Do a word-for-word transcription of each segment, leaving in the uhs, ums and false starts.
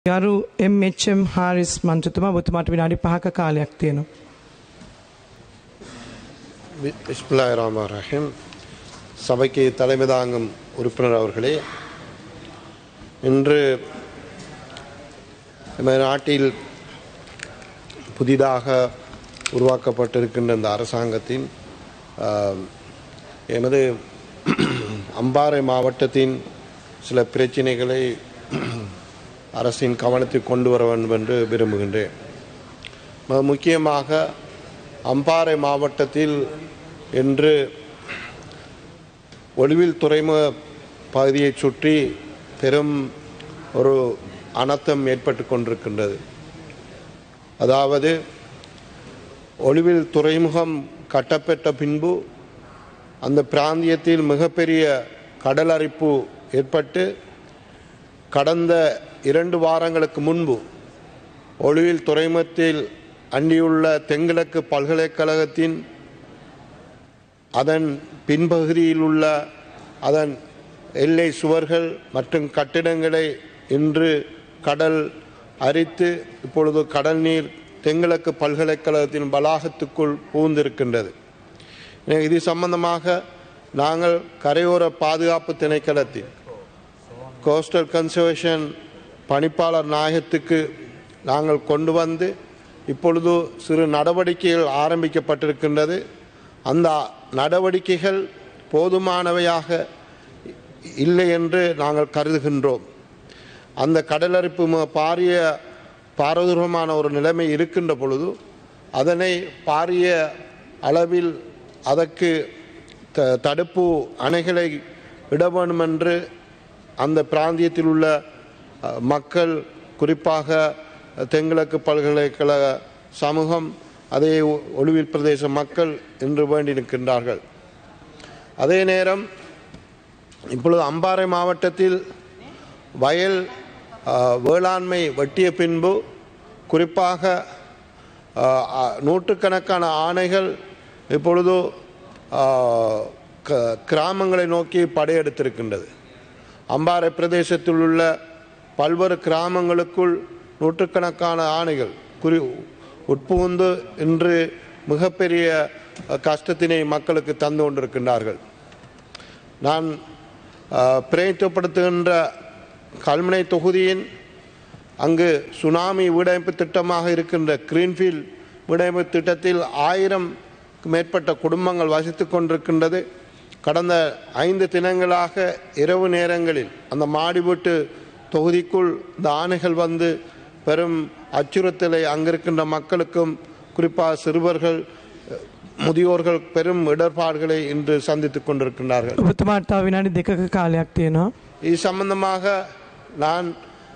ගරු එම් එච් එම් හාරිස් මන්ත්‍රතුමා ඔබතුමාට විනාඩි පහක කාලයක් තියෙනවා. பிஸ்மில்லாஹிர் ரஹ்மானிர் ரஹீம். சபைக்கு தலைமை தாங்கும் உறுப்பினர் அவர்களே, இன்று நமது நாட்டில் புதிதாக உருவாக்கப்பட்டிருக்கின்ற இந்த அரசாங்கத்தின் எமது அம்பாறை மாவட்டத்தின் சில பிரச்சினைகளை அரசின் கவனத்தில் கொண்டு வர வேண்டும் என்று விரும்புகின்றேன். முக்கியமாக அம்பாறை மாவட்டத்தில் இன்று ஒளிவில் துறைமுக பகுதியை சுற்றி பெரும் ஒரு அனர்த்தம் ஏற்பட்டு கொண்டிருக்கின்றது. அதாவது ஒளிவில் துறைமுகம் கட்டப்பட்ட பின்பு அந்த பிராந்தியத்தில் மிகப்பெரிய கடல் அரிப்பு ஏற்பட்டு கடந்த இரண்டு வாரங்களுக்கு முன்பு ஒளிவில் துறைமுகத்தில் அண்டியுள்ள தென்கிழக்கு பல்கலைக்கழகத்தின் அதன் பின்பகுதியில் உள்ள அதன் எல்லை சுவர்கள் மற்றும் கட்டிடங்களை இன்று கடல் அரித்து இப்பொழுது கடல் நீர் தென்கிழக்கு பல்கலைக்கழகத்தின் வளாகத்துக்குள் புகுந்திருக்கின்றது. இது சம்பந்தமாக நாங்கள் கரையோர பாதுகாப்பு திணைக்களத்தில் கோஸ்டல் கன்சர்வேஷன் பணிப்பாளர் நாயகத்துக்கு நாங்கள் கொண்டு வந்து இப்பொழுது சிறு நடவடிக்கைகள் ஆரம்பிக்கப்பட்டிருக்கின்றது. அந்த நடவடிக்கைகள் போதுமானவையாக இல்லை என்று நாங்கள் கருதுகின்றோம். அந்த கடலரிப்பு பாரிய பாரதூரமான ஒரு நிலைமை இருக்கின்ற பொழுது அதனை பாரிய அளவில் அதற்கு தடுப்பு அணைகளை விட வேண்டும் என்று அந்த பிராந்தியத்தில் உள்ள மக்கள், குறிப்பாக தென்கிழக்கு பல்கலைக்கழக சமூகம், அதே ஒளிவில் பிரதேச மக்கள் இன்று வேண்டி நிற்கின்றார்கள். அதே நேரம் இப்பொழுது அம்பாறை மாவட்டத்தில் வயல் வேளாண்மை வெட்டிய பின்பு குறிப்பாக நூற்றுக்கணக்கான ஆணைகள் இப்பொழுது கிராமங்களை நோக்கி படையெடுத்திருக்கின்றது. அம்பாறை பிரதேசத்தில் உள்ள பல்வேறு கிராமங்களுக்குள் நூற்றுக்கணக்கான ஆணைகள் குறி உட்புகுந்து இன்று மிகப்பெரிய கஷ்டத்தினை மக்களுக்கு தந்து கொண்டிருக்கின்றார்கள். நான் பிரயத்தப்படுத்துகின்ற கல்முனை தொகுதியின் அங்கு சுனாமி வீடமைப்பு திட்டமாக இருக்கின்ற கிரீன்ஃபீல்ட் வீடமைப்பு திட்டத்தில் ஆயிரம் மேற்பட்ட குடும்பங்கள் வசித்து கொண்டிருக்கின்றது. கடந்த ஐந்து தினங்களாக இரவு நேரங்களில் அந்த மாடி வீட்டு தொகுதிக்குள் இந்த ஆணைகள் வந்து பெரும் அச்சுறுத்தலை அங்கிருக்கின்ற மக்களுக்கும் குறிப்பாக சிறுவர்கள், முதியோர்கள் பெரும் இடர்பாடுகளை இன்று சந்தித்துக் கொண்டிருக்கின்றார்கள். இது சம்பந்தமாக நான்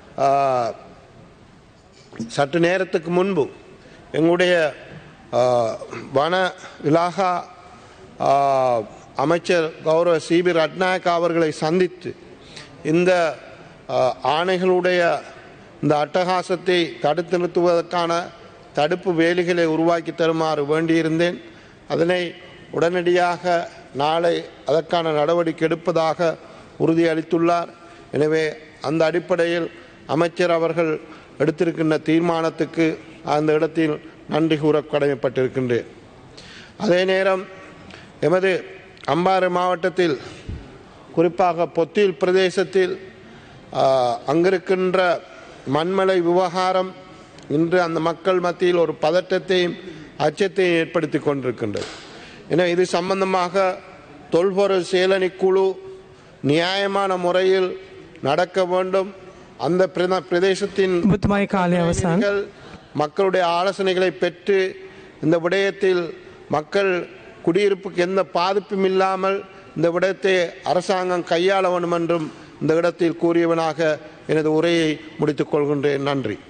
சற்று நேரத்துக்கு முன்பு எங்களுடைய வன இலாகா அமைச்சர் கௌரவ சிபி ரட்நாயக் அவர்களை சந்தித்து இந்த ஆணைகளுடைய இந்த அட்டகாசத்தை தடுத்து நிறுத்துவதற்கான தடுப்பு வேலிகளை உருவாக்கி தருமாறு வேண்டியிருந்தேன். அதனை உடனடியாக நாளை அதற்கான நடவடிக்கை எடுப்பதாக உறுதியளித்துள்ளார். எனவே அந்த அடிப்படையில் அமைச்சர் அவர்கள் எடுத்திருக்கின்ற தீர்மானத்துக்கு அந்த இடத்தில் நன்றி கூற கடமைப்பட்டிருக்கின்றேன். அதே நேரம் எமது அம்பாறை மாவட்டத்தில் குறிப்பாக பொத்தில் பிரதேசத்தில் அங்கிருக்கின்ற மண்மலை விவகாரம் இன்று அந்த மக்கள் மத்தியில் ஒரு பதட்டத்தையும் அச்சத்தையும் ஏற்படுத்தி கொண்டிருக்கின்றது. எனவே இது சம்பந்தமாக தொல்பொருள் சேலனி குழு நியாயமான முறையில் நடக்க வேண்டும். அந்த பிரதேசத்தின் மக்களுடைய ஆலோசனைகளை பெற்று இந்த விடயத்தில் மக்கள் குடியிருப்புக்கு எந்த பாதிப்பும் இல்லாமல் இந்த விடயத்தை அரசாங்கம் கையாள வேண்டும் என்றும் இந்த இடத்தில் கூறியவனாக எனது உரையை முடித்துக் கொள்கின்றேன். நன்றி.